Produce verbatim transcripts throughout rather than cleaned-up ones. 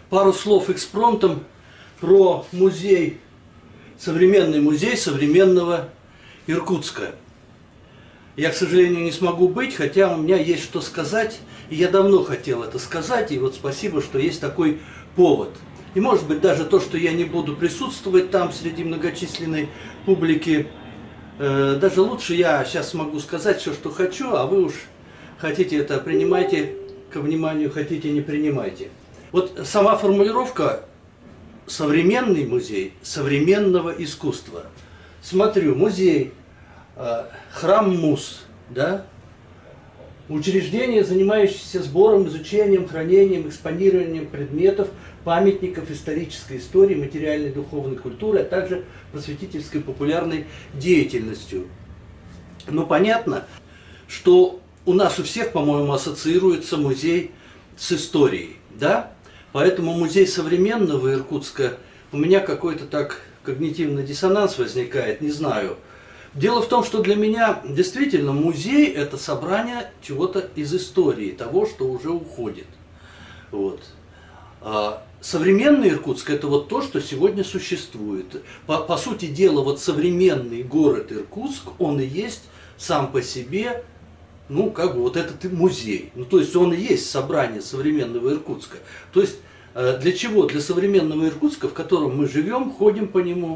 пару слов экспромтом про музей, современный музей современного Иркутска. Я, к сожалению, не смогу быть, хотя у меня есть что сказать, и я давно хотел это сказать, и вот спасибо, что есть такой повод. И может быть даже то, что я не буду присутствовать там среди многочисленной публики, э, даже лучше я сейчас смогу сказать все, что хочу, а вы уж хотите это принимайте ко вниманию, хотите не принимайте. Вот сама формулировка «современный музей современного искусства». Смотрю, музей, э, храм Муз, да? Учреждение, занимающееся сбором, изучением, хранением, экспонированием предметов, памятников исторической истории, материальной духовной культуры, а также просветительской популярной деятельностью. Но понятно, что у нас у всех, по-моему, ассоциируется музей с историей, да? Поэтому музей современного Иркутска, у меня какой-то так когнитивный диссонанс возникает, не знаю. Дело в том, что для меня действительно музей – это собрание чего-то из истории, того, что уже уходит. Вот. А современный Иркутск – это вот то, что сегодня существует. По, по сути дела, вот современный город Иркутск, он и есть сам по себе, ну, как бы вот этот музей. Ну, то есть он и есть собрание современного Иркутска. То есть для чего? Для современного Иркутска, в котором мы живем, ходим по нему,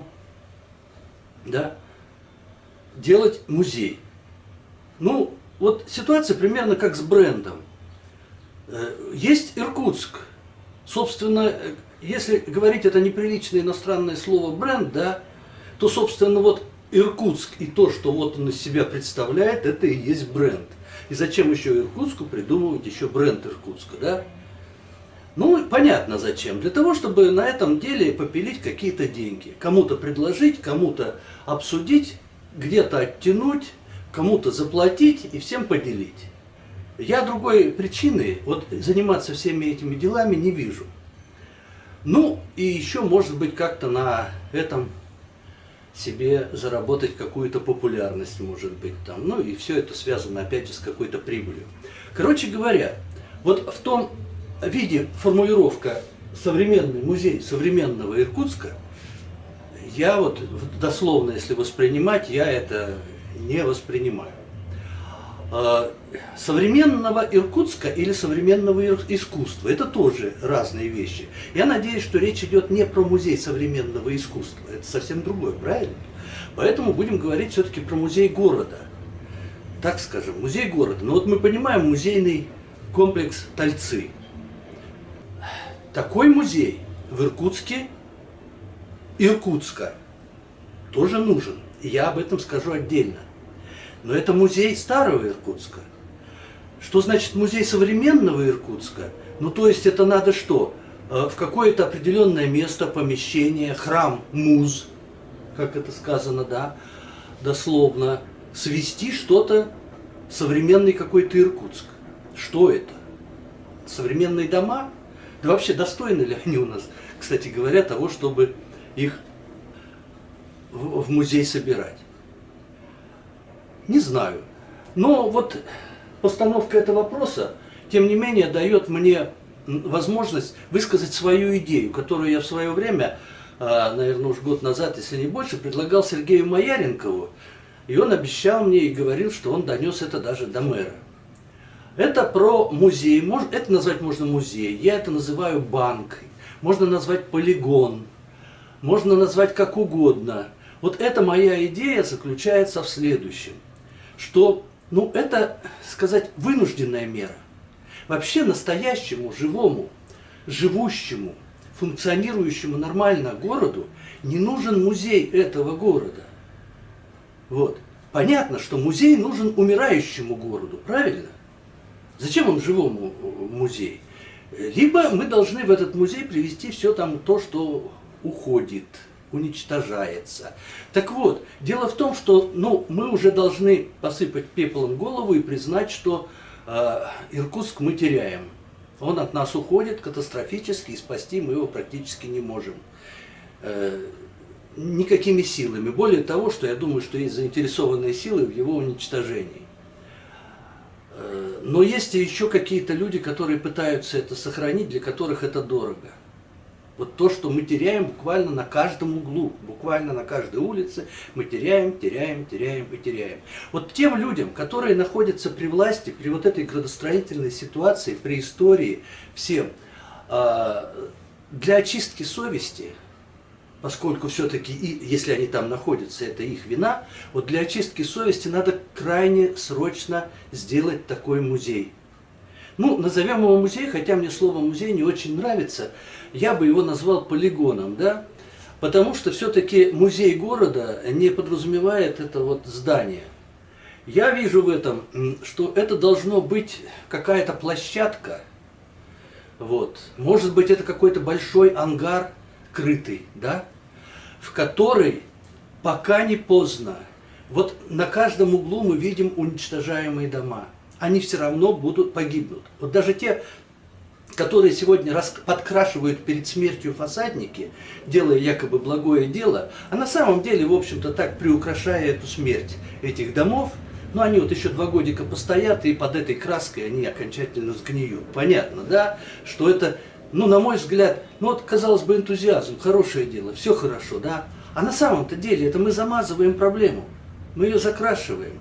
да? Делать музей. Ну, вот ситуация примерно как с брендом. Есть Иркутск. Собственно, если говорить это неприличное иностранное слово бренд, да, то, собственно, вот Иркутск и то, что вот он из себя представляет, это и есть бренд. И зачем еще Иркутску придумывать еще бренд Иркутска, да? Ну, понятно зачем. Для того, чтобы на этом деле попилить какие-то деньги. Кому-то предложить, кому-то обсудить, где-то оттянуть, кому-то заплатить и всем поделить. Я другой причины вот заниматься всеми этими делами не вижу. Ну, и еще, может быть, как-то на этом себе заработать какую-то популярность, может быть, там. Ну, и все это связано, опять же, с какой-то прибылью. Короче говоря, вот в том виде формулировка «современный музей современного Иркутска», я вот дословно, если воспринимать, я это не воспринимаю. Современного Иркутска или современного искусства – это тоже разные вещи. Я надеюсь, что речь идет не про музей современного искусства, это совсем другое, правильно? Поэтому будем говорить все-таки про музей города. Так скажем, музей города. Но вот мы понимаем музейный комплекс Тальцы. Такой музей в Иркутске, Иркутска, тоже нужен. И я об этом скажу отдельно. Но это музей старого Иркутска. Что значит музей современного Иркутска? Ну, то есть это надо что? В какое-то определенное место, помещение, храм, муз, как это сказано, да, дословно, свести что-то, современный какой-то Иркутск. Что это? Современные дома? Да вообще достойны ли они у нас, кстати говоря, того, чтобы их в музей собирать? Не знаю. Но вот постановка этого вопроса, тем не менее, дает мне возможность высказать свою идею, которую я в свое время, наверное, уж год назад, если не больше, предлагал Сергею Маяренкову. И он обещал мне и говорил, что он донес это даже до мэра. Это про музей. Это назвать можно музей. Я это называю банкой. Можно назвать полигон. Можно назвать как угодно. Вот эта моя идея заключается в следующем. Что, ну, это, сказать, вынужденная мера. Вообще настоящему, живому, живущему, функционирующему нормально городу не нужен музей этого города. Вот. Понятно, что музей нужен умирающему городу, правильно? Зачем он живому музей? Либо мы должны в этот музей привести все там то, что уходит, уничтожается. Так вот, дело в том, что ну, мы уже должны посыпать пеплом голову и признать, что э, Иркутск мы теряем. Он от нас уходит катастрофически, и спасти мы его практически не можем. Э, никакими силами. Более того, что я думаю, что есть заинтересованные силы в его уничтожении. Э, но есть и еще какие-то люди, которые пытаются это сохранить, для которых это дорого. Вот то, что мы теряем буквально на каждом углу, буквально на каждой улице, мы теряем, теряем, теряем и теряем. Вот тем людям, которые находятся при власти, при вот этой градостроительной ситуации, при истории, всем, для очистки совести, поскольку все-таки, если они там находятся, это их вина, вот для очистки совести надо крайне срочно сделать такой музей. Ну, назовем его музей, хотя мне слово музей не очень нравится, я бы его назвал полигоном, да, потому что все-таки музей города не подразумевает это вот здание. Я вижу в этом, что это должно быть какая-то площадка, вот, может быть, это какой-то большой ангар крытый, да, в который пока не поздно. Вот на каждом углу мы видим уничтожаемые дома. Они все равно будут погибнут. Вот даже те, которые сегодня подкрашивают перед смертью фасадники, делая якобы благое дело, а на самом деле, в общем-то, так приукрашая эту смерть этих домов, но они вот еще два годика постоят, и под этой краской они окончательно сгниют. Понятно, да, что это, ну, на мой взгляд, ну вот, казалось бы, энтузиазм, хорошее дело, все хорошо, да, а на самом-то деле это мы замазываем проблему, мы ее закрашиваем.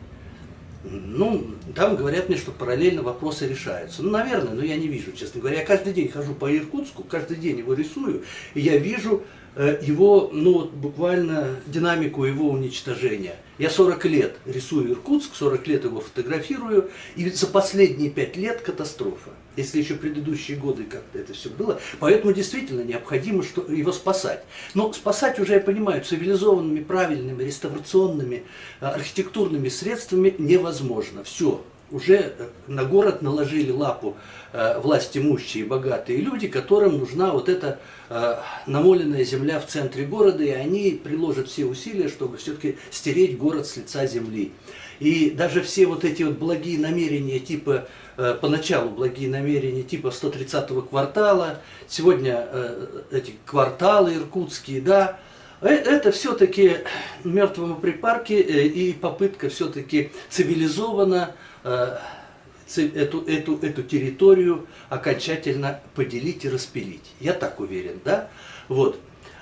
Ну, там говорят мне, что параллельно вопросы решаются. Ну, наверное, но я не вижу, честно говоря. Я каждый день хожу по Иркутску, каждый день его рисую, и я вижу э, его, ну, вот, буквально динамику его уничтожения. Я сорок лет рисую Иркутск, сорок лет его фотографирую, и за последние пять лет катастрофа. Если еще предыдущие годы как-то это все было. Поэтому действительно необходимо что, его спасать. Но спасать уже, я понимаю, цивилизованными, правильными, реставрационными, архитектурными средствами невозможно. Все. Уже на город наложили лапу э, власть имущие и богатые люди, которым нужна вот эта э, намоленная земля в центре города, и они приложат все усилия, чтобы все-таки стереть город с лица земли. И даже все вот эти вот благие намерения типа, э, поначалу благие намерения типа сто тридцатого квартала, сегодня э, эти кварталы иркутские, да, это все-таки мертвому припарке э, и попытка все-таки цивилизованно Эту, эту, эту территорию окончательно поделить и распилить. Я так уверен, да? Вот.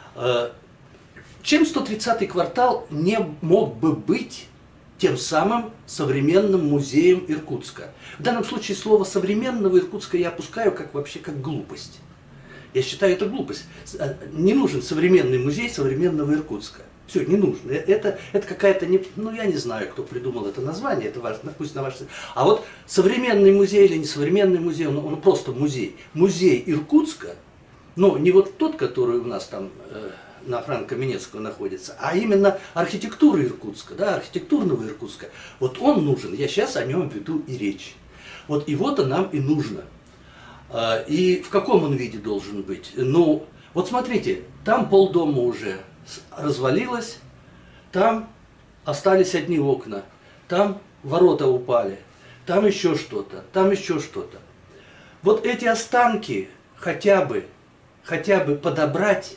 Чем сто тридцатый квартал не мог бы быть тем самым современным музеем Иркутска? В данном случае слово «современного Иркутска» я опускаю как вообще как глупость. Я считаю, это глупость. Не нужен современный музей современного Иркутска. Все, не нужно. Это, это какая-то, не, ну я не знаю, кто придумал это название, это важно, пусть на ваш... А вот современный музей или не современный музей, он, он просто музей. Музей Иркутска, но не вот тот, который у нас там э, на Франко-Минецкого находится, а именно архитектура Иркутска, да, архитектурного Иркутска. Вот он нужен, я сейчас о нем веду и речь. Вот его-то нам и нужно. И в каком он виде должен быть? Ну, вот смотрите, там полдома уже развалилось, там остались одни окна, там ворота упали, там еще что-то, там еще что-то. Вот эти останки хотя бы, хотя бы подобрать,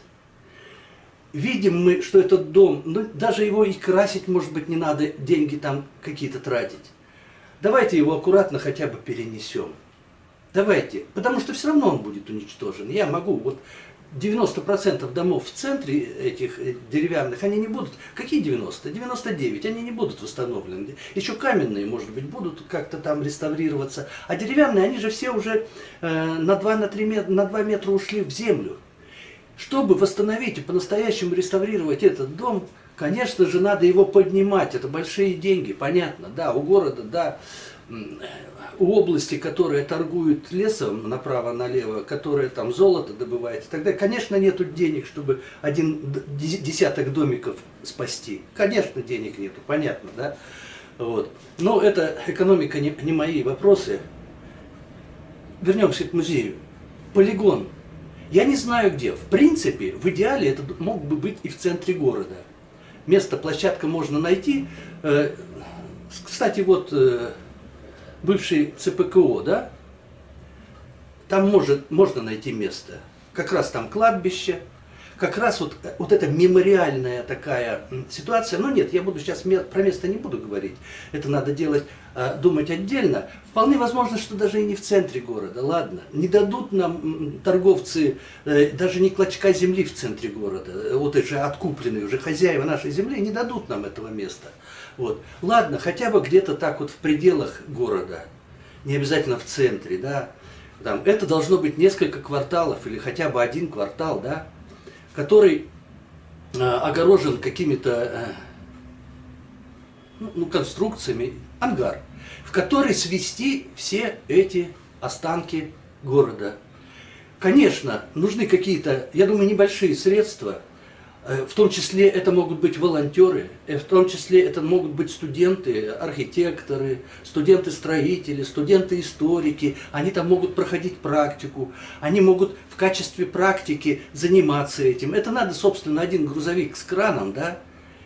видим мы, что этот дом, ну, даже его и красить, может быть, не надо, деньги там какие-то тратить. Давайте его аккуратно хотя бы перенесем. Давайте, потому что все равно он будет уничтожен. Я могу, вот девяносто процентов домов в центре этих деревянных, они не будут, какие девяносто? девяносто девять, они не будут восстановлены. Еще каменные, может быть, будут как-то там реставрироваться. А деревянные, они же все уже э, на два-три метра, на два метра ушли в землю. Чтобы восстановить и по-настоящему реставрировать этот дом, конечно же, надо его поднимать. Это большие деньги, понятно, да, у города, да, у области, которая торгует лесом направо-налево, которая там золото добывает, тогда, конечно, нету денег, чтобы один десяток домиков спасти. Конечно, денег нету, понятно, да? Вот. Но это экономика не, не мои вопросы. Вернемся к музею. Полигон. Я не знаю где. В принципе, в идеале это мог бы быть и в центре города. Место, площадка можно найти. Кстати, вот бывший ЦПКО, да, там может, можно найти место. Как раз там кладбище. как раз вот, вот эта мемориальная такая ситуация, ну нет, я буду сейчас про место не буду говорить, это надо делать, думать отдельно. Вполне возможно, что даже и не в центре города, ладно. Не дадут нам торговцы даже ни клочка земли в центре города, вот эти откупленные уже хозяева нашей земли, не дадут нам этого места. Вот. Ладно, хотя бы где-то так вот в пределах города, не обязательно в центре, да. Там, это должно быть несколько кварталов или хотя бы один квартал, да, который э, огорожен какими-то э, ну, конструкциями, ангар, в который свести все эти останки города. Конечно, нужны какие-то, я думаю, небольшие средства. В том числе это могут быть волонтеры, в том числе это могут быть студенты, архитекторы, студенты-строители, студенты-историки. Они там могут проходить практику, они могут в качестве практики заниматься этим. Это надо, собственно, один грузовик с краном, да,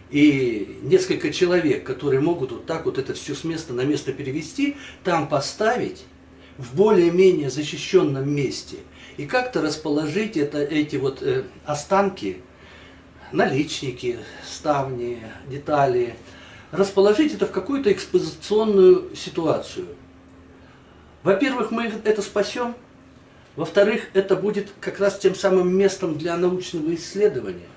и несколько человек, которые могут вот так вот это все с места на место перевести, там поставить в более-менее защищенном месте и как-то расположить это, эти вот э, останки, наличники, ставни, детали, расположить это в какую-то экспозиционную ситуацию. Во-первых, мы это спасем. Во-вторых, это будет как раз тем самым местом для научного исследования.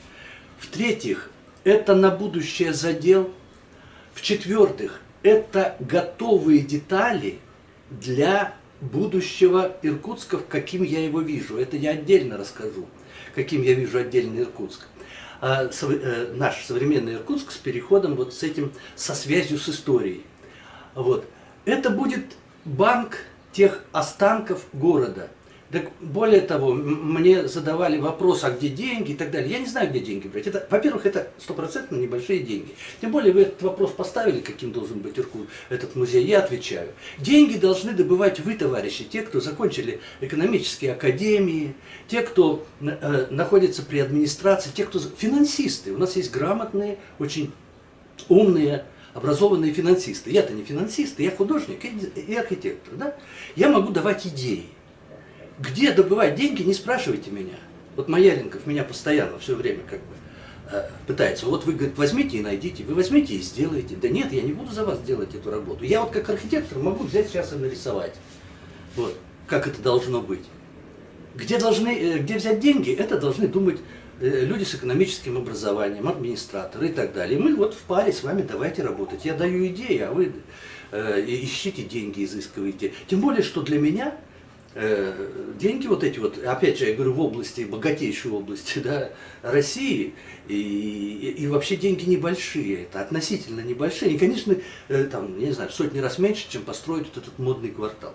В-третьих, это на будущее задел. В-четвертых, это готовые детали для будущего Иркутска, каким я его вижу. Это я отдельно расскажу, каким я вижу отдельный Иркутск. А, со, э, наш современный Иркутск с переходом вот с этим, со связью с историей. Вот. Это будет банк тех останков города. Так, более того, мне задавали вопрос, а где деньги и так далее. Я не знаю, где деньги брать. Это, во-первых, это стопроцентно небольшие деньги. Тем более вы этот вопрос поставили, каким должен быть Иркут, этот музей. Я отвечаю. Деньги должны добывать вы, товарищи, те, кто закончили экономические академии, те, кто э, находится при администрации, те, кто финансисты. У нас есть грамотные, очень умные, образованные финансисты. Я-то не финансист, я художник и архитектор. Да? Я могу давать идеи. Где добывать деньги, не спрашивайте меня. Вот Маяленков меня постоянно все время как бы э, пытается. Вот вы, говорит, возьмите и найдите, вы возьмите и сделаете. Да нет, я не буду за вас делать эту работу. Я вот как архитектор могу взять сейчас и нарисовать. Вот, как это должно быть. Где, должны, э, где взять деньги, это должны думать э, люди с экономическим образованием, администраторы и так далее. И мы вот в паре с вами давайте работать. Я даю идеи, а вы э, ищите деньги, изыскиваете. Тем более, что для меня деньги вот эти вот, опять же, я говорю, в области, богатейшей области, да, России, и, и, и вообще деньги небольшие, это относительно небольшие, и, конечно, там, я не знаю, в сотни раз меньше, чем построить вот этот модный квартал.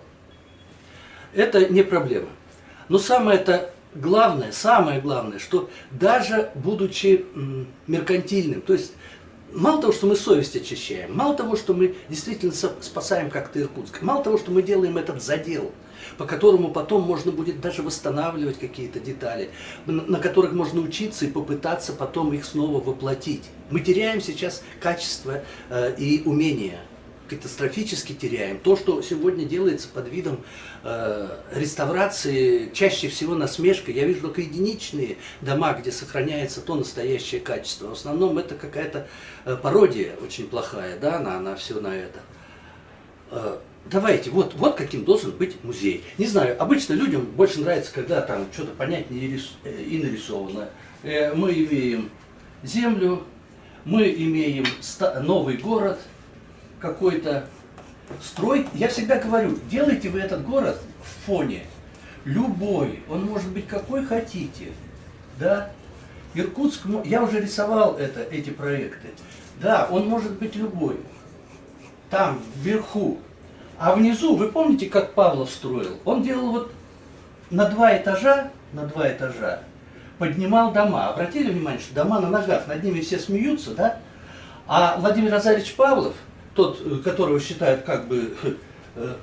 Это не проблема. Но самое-то главное, самое главное, что даже будучи меркантильным, то есть мало того, что мы совесть очищаем, мало того, что мы действительно спасаем как-то Иркутск, мало того, что мы делаем этот задел, по которому потом можно будет даже восстанавливать какие-то детали, на которых можно учиться и попытаться потом их снова воплотить. Мы теряем сейчас качество э, и умения, катастрофически теряем. То, что сегодня делается под видом э, реставрации, чаще всего насмешка. Я вижу только единичные дома, где сохраняется то настоящее качество. В основном это какая-то э, пародия очень плохая, да, на, на все на это. Э, Давайте, вот, вот каким должен быть музей. Не знаю, обычно людям больше нравится, когда там что-то понятнее и нарисовано. Мы имеем землю, мы имеем новый город какой-то, строй. Я всегда говорю, делайте вы этот город в фоне любой, он может быть какой хотите. Да? Иркутск, я уже рисовал это, эти проекты. Да, он может быть любой. Там, вверху. А внизу, вы помните, как Павлов строил? Он делал вот на два этажа, на два этажа, поднимал дома. Обратили внимание, что дома на ногах, над ними все смеются, да? А Владимир Азаревич Павлов, тот, которого считают как бы э,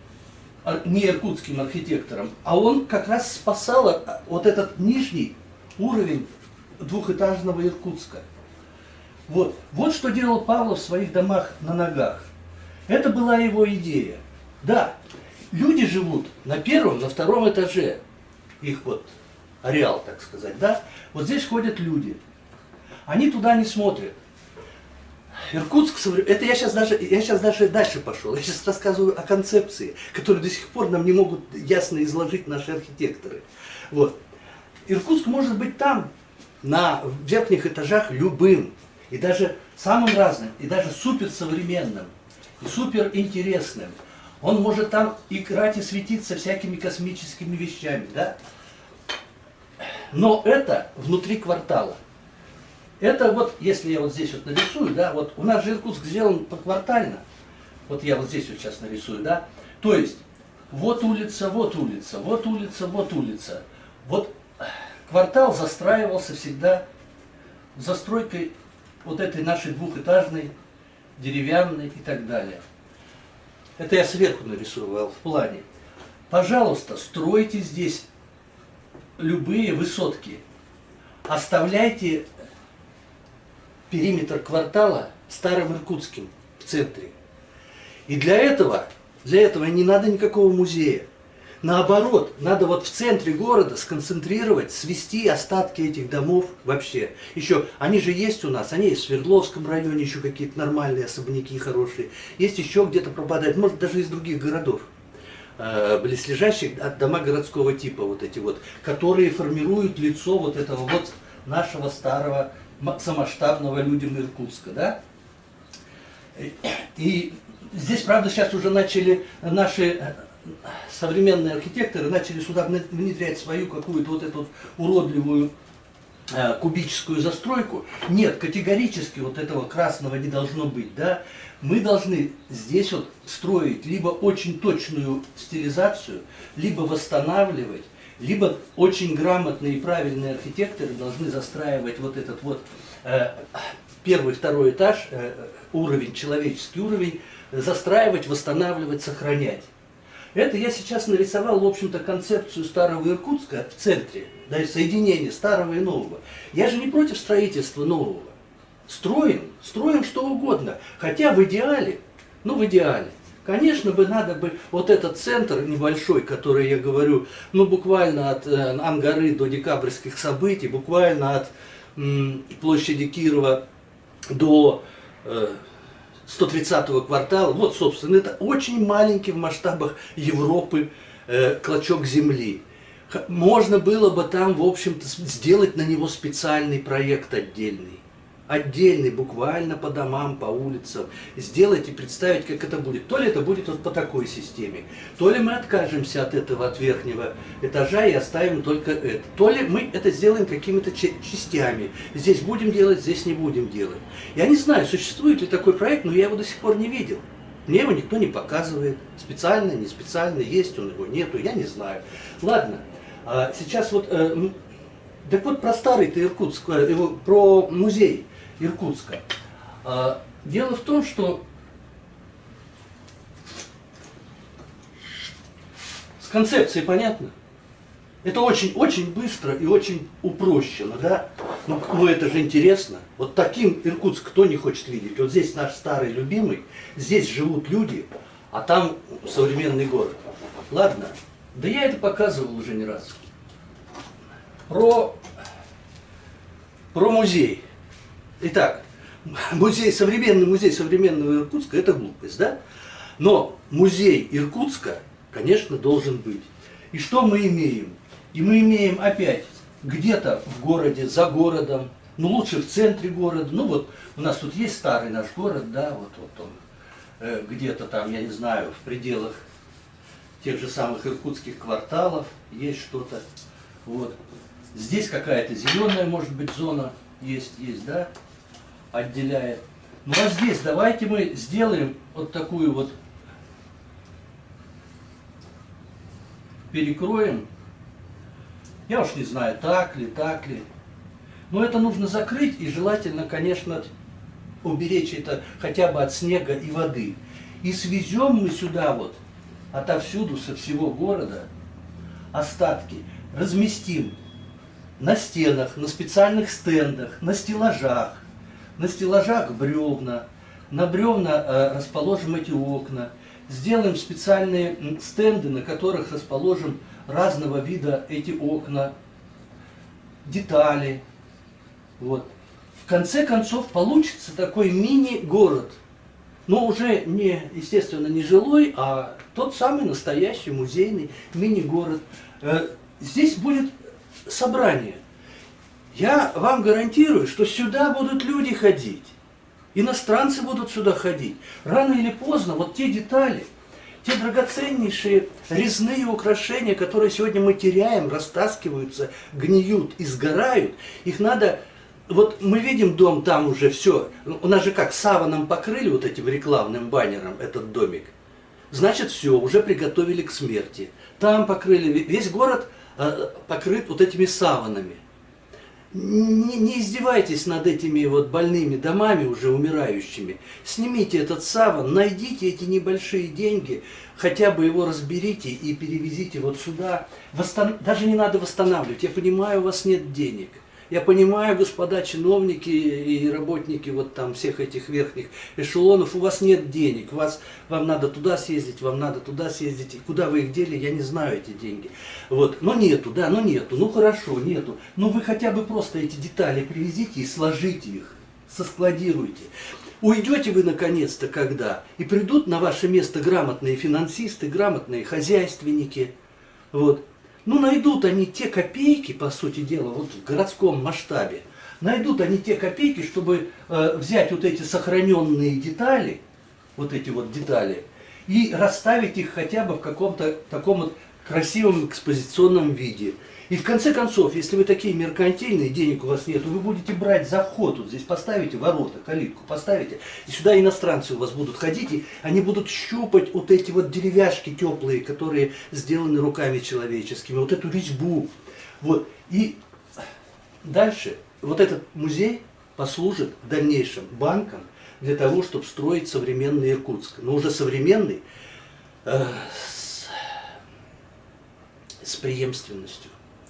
не иркутским архитектором, а он как раз спасал вот этот нижний уровень двухэтажного Иркутска. Вот, вот что делал Павлов в своих домах на ногах. Это была его идея. Да, люди живут на первом, на втором этаже. Их вот ареал, так сказать, да, вот здесь ходят люди. Они туда не смотрят. Иркутск, это я сейчас даже, я сейчас даже дальше пошел. Я сейчас рассказываю о концепции, которую до сих пор нам не могут ясно изложить наши архитекторы. Вот. Иркутск может быть там, на верхних этажах, любым, и даже самым разным, и даже суперсовременным, и суперинтересным. Он может там играть и светиться всякими космическими вещами, да? Но это внутри квартала. Это вот, если я вот здесь вот нарисую, да, вот у нас же Иркутск сделан поквартально. Вот я вот здесь вот сейчас нарисую, да. То есть, вот улица, вот улица, вот улица, вот улица. Вот квартал застраивался всегда застройкой вот этой нашей двухэтажной, деревянной и так далее. Это я сверху нарисовал в плане. Пожалуйста, стройте здесь любые высотки. Оставляйте периметр квартала старым иркутским в центре. И для этого, для этого не надо никакого музея. Наоборот, надо вот в центре города сконцентрировать, свести остатки этих домов вообще. Еще, они же есть у нас, они есть в Свердловском районе, еще какие-то нормальные особняки хорошие. Есть еще где-то пропадают, может даже из других городов, э, близлежащих дома городского типа, вот эти вот, которые формируют лицо вот этого вот нашего старого самоштабного людям Иркутска, да? И здесь, правда, сейчас уже начали наши современные архитекторы начали сюда внедрять свою какую-то вот эту вот уродливую э, кубическую застройку. Нет, категорически вот этого красного не должно быть, да? Мы должны здесь вот строить либо очень точную стилизацию, либо восстанавливать, либо очень грамотные и правильные архитекторы должны застраивать вот этот вот э, первый, второй этаж, э, уровень, человеческий уровень, застраивать, восстанавливать, сохранять. Это я сейчас нарисовал, в общем-то, концепцию старого Иркутска в центре, да, и соединение старого и нового. Я же не против строительства нового. Строим, строим что угодно, хотя в идеале, ну в идеале. Конечно бы надо бы вот этот центр небольшой, который я говорю, ну буквально от э, Ангары до декабрьских событий, буквально от м, площади Кирова до э, сто тридцатого квартала, вот собственно, это очень маленький в масштабах Европы э, клочок земли. Можно было бы там, в общем-то, сделать на него специальный проект отдельный. Отдельный, буквально по домам, по улицам, сделать и представить, как это будет. То ли это будет вот по такой системе, то ли мы откажемся от этого, от верхнего этажа и оставим только это. То ли мы это сделаем какими-то частями. Здесь будем делать, здесь не будем делать. Я не знаю, существует ли такой проект, но я его до сих пор не видел. Мне его никто не показывает. Специально, не специально, есть он, его нету, я не знаю. Ладно, сейчас вот, так вот про старый-то Иркутск, про музей Иркутска. Дело в том, что с концепцией понятно. Это очень-очень быстро и очень упрощено, да? Но, но это же интересно. Вот таким Иркутск кто не хочет видеть? Вот здесь наш старый любимый, здесь живут люди, а там современный город. Ладно, да я это показывал уже не раз. Про, про музей. Итак, музей, современный музей современного Иркутска – это глупость, да? Но музей Иркутска, конечно, должен быть. И что мы имеем? И мы имеем опять где-то в городе, за городом, ну лучше в центре города. Ну вот у нас тут есть старый наш город, да, вот, вот он э, где-то там, я не знаю, в пределах тех же самых иркутских кварталов есть что-то. Вот. Здесь какая-то зеленая, может быть, зона есть, есть, да? Отделяет. Ну а здесь давайте мы сделаем вот такую вот, перекроем. Я уж не знаю, так ли, так ли. Но это нужно закрыть и желательно, конечно, уберечь это хотя бы от снега и воды. И свезем мы сюда вот, отовсюду, со всего города, остатки, разместим на стенах, на специальных стендах, на стеллажах. На стеллажах бревна, на бревна э, расположим эти окна, сделаем специальные стенды, на которых расположим разного вида эти окна. детали. Вот. В конце концов получится такой мини-город. Но уже не, естественно, не жилой, а тот самый настоящий музейный мини-город. Здесь будет собрание. Я вам гарантирую, что сюда будут люди ходить. Иностранцы будут сюда ходить. Рано или поздно вот те детали, те драгоценнейшие резные украшения, которые сегодня мы теряем, растаскиваются, гниют и сгорают, их надо... Вот мы видим дом, там уже все. У нас же как, саваном покрыли вот этим рекламным баннером этот домик. Значит, все, уже приготовили к смерти. Там покрыли, весь город э, покрыт вот этими саванами. Не, не издевайтесь над этими вот больными домами, уже умирающими. Снимите этот саван, найдите эти небольшие деньги, хотя бы его разберите и перевезите вот сюда. Восстан... Даже не надо восстанавливать, я понимаю, у вас нет денег. Я понимаю, господа чиновники и работники вот там всех этих верхних эшелонов, у вас нет денег, у вас, вам надо туда съездить, вам надо туда съездить, и куда вы их дели, я не знаю эти деньги. Вот. Но нету, да, но нету, ну хорошо, нету. Ну вы хотя бы просто эти детали привезите и сложите их, соскладируйте. Уйдете вы наконец-то когда, и придут на ваше место грамотные финансисты, грамотные хозяйственники, вот. Ну, найдут они те копейки, по сути дела, вот в городском масштабе, найдут они те копейки, чтобы э, взять вот эти сохраненные детали, вот эти вот детали, и расставить их хотя бы в каком-то таком вот красивом экспозиционном виде. И в конце концов, если вы такие меркантильные, денег у вас нет, вы будете брать за вход, вот здесь поставите ворота, калитку поставите, и сюда иностранцы у вас будут ходить, и они будут щупать вот эти вот деревяшки теплые, которые сделаны руками человеческими, вот эту резьбу. Вот. И дальше вот этот музей послужит в дальнейшем банком для того, чтобы строить современный Иркутск. Но уже современный э, с, с преемственностью.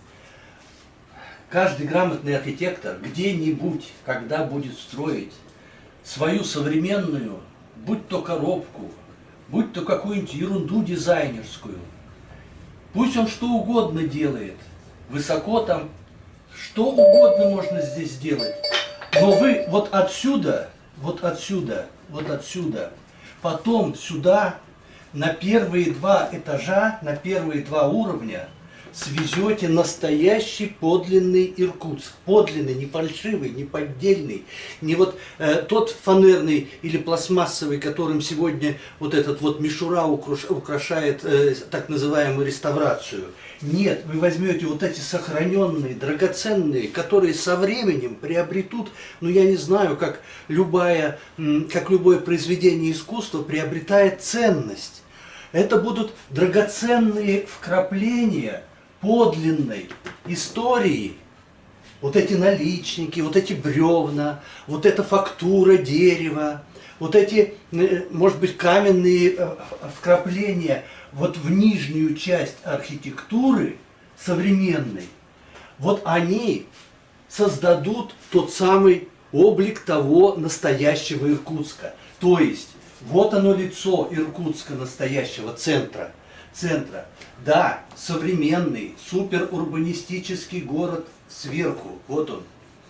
Каждый грамотный архитектор где-нибудь, когда будет строить свою современную, будь то коробку, будь то какую-нибудь ерунду дизайнерскую, пусть он что угодно делает, высоко там, что угодно можно здесь сделать, но вы вот отсюда, вот отсюда, вот отсюда, потом сюда, на первые два этажа, на первые два уровня, свезете настоящий подлинный Иркутск. Подлинный, не фальшивый, не поддельный. Не вот э, тот фанерный или пластмассовый, которым сегодня вот этот вот мишура украш, украшает э, так называемую реставрацию. Нет, вы возьмете вот эти сохраненные, драгоценные, которые со временем приобретут, ну я не знаю, как, любая, как любое произведение искусства приобретает ценность. Это будут драгоценные вкрапления подлинной истории. Вот эти наличники, вот эти бревна, вот эта фактура дерева, вот эти, может быть, каменные вкрапления вот в нижнюю часть архитектуры современной, вот они создадут тот самый облик того настоящего Иркутска. То есть, вот оно лицо Иркутска, настоящего центра. центра. Да, современный, суперурбанистический город сверху. Вот он.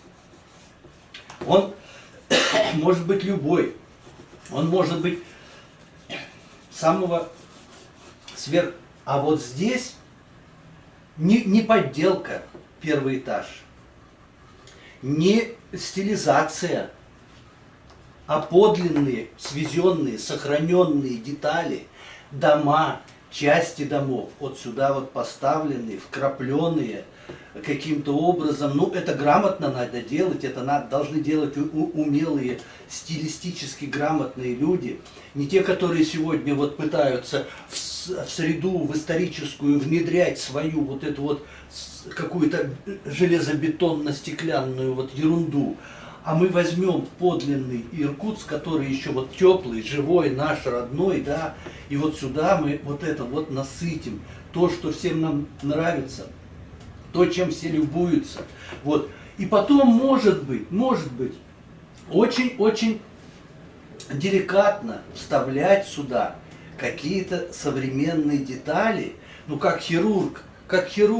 Он может быть любой. Он может быть самого сверх. А вот здесь не, не подделка, первый этаж, не стилизация, а подлинные, свезенные, сохраненные детали, дома, части домов, вот сюда вот поставленные, вкрапленные каким-то образом. Ну, это грамотно надо делать, это надо, должны делать у, умелые, стилистически грамотные люди. Не те, которые сегодня вот пытаются в, в среду, в историческую внедрять свою вот эту вот какую-то железобетонно-стеклянную вот ерунду. А мы возьмем подлинный Иркутск, который еще вот теплый, живой, наш, родной, да, и вот сюда мы вот это вот насытим, то, что всем нам нравится, то, чем все любуются, вот. И потом, может быть, может быть, очень-очень деликатно вставлять сюда какие-то современные детали, ну, как хирург, как хирург,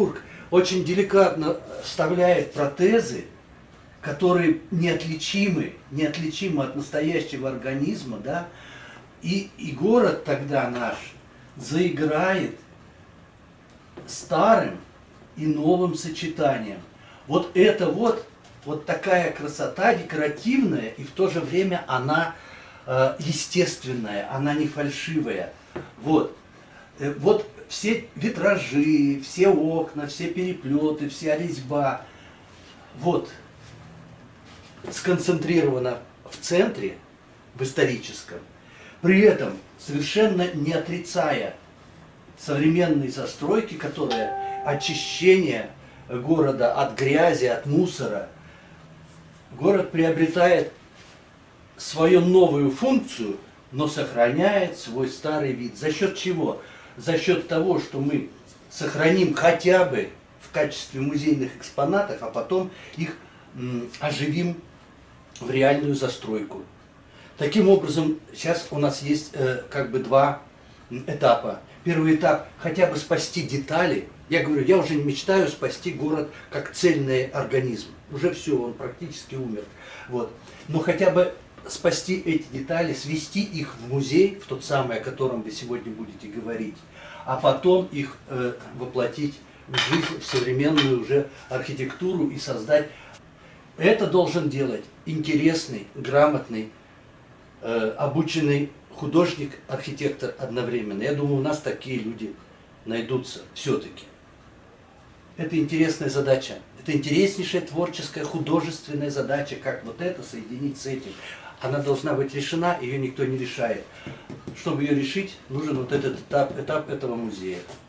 очень деликатно вставляет протезы, которые неотличимы, неотличимы от настоящего организма, да, и, и город тогда наш заиграет старым и новым сочетанием. Вот это вот, вот такая красота декоративная, и в то же время она э, естественная, она не фальшивая. Вот. Э, вот все витражи, все окна, все переплеты, вся резьба, вот, сконцентрирована в центре, в историческом, при этом совершенно не отрицая современной застройки, которая очищение города от грязи, от мусора. Город приобретает свою новую функцию, но сохраняет свой старый вид. За счет чего? За счет того, что мы сохраним хотя бы в качестве музейных экспонатов, а потом их м, оживим в реальную застройку. Таким образом, сейчас у нас есть э, как бы два этапа. Первый этап – хотя бы спасти детали. Я говорю, я уже не мечтаю спасти город как цельный организм. Уже все, он практически умер. Вот. Но хотя бы спасти эти детали, свести их в музей, в тот самый, о котором вы сегодня будете говорить, а потом их э, воплотить в жизнь, в современную уже архитектуру и создать. Это должен делать интересный, грамотный, э, обученный художник, архитектор одновременно. Я думаю, у нас такие люди найдутся все-таки. Это интересная задача. Это интереснейшая творческая, художественная задача, как вот это соединить с этим. Она должна быть решена, ее никто не решает. Чтобы ее решить, нужен вот этот этап, этап этого музея.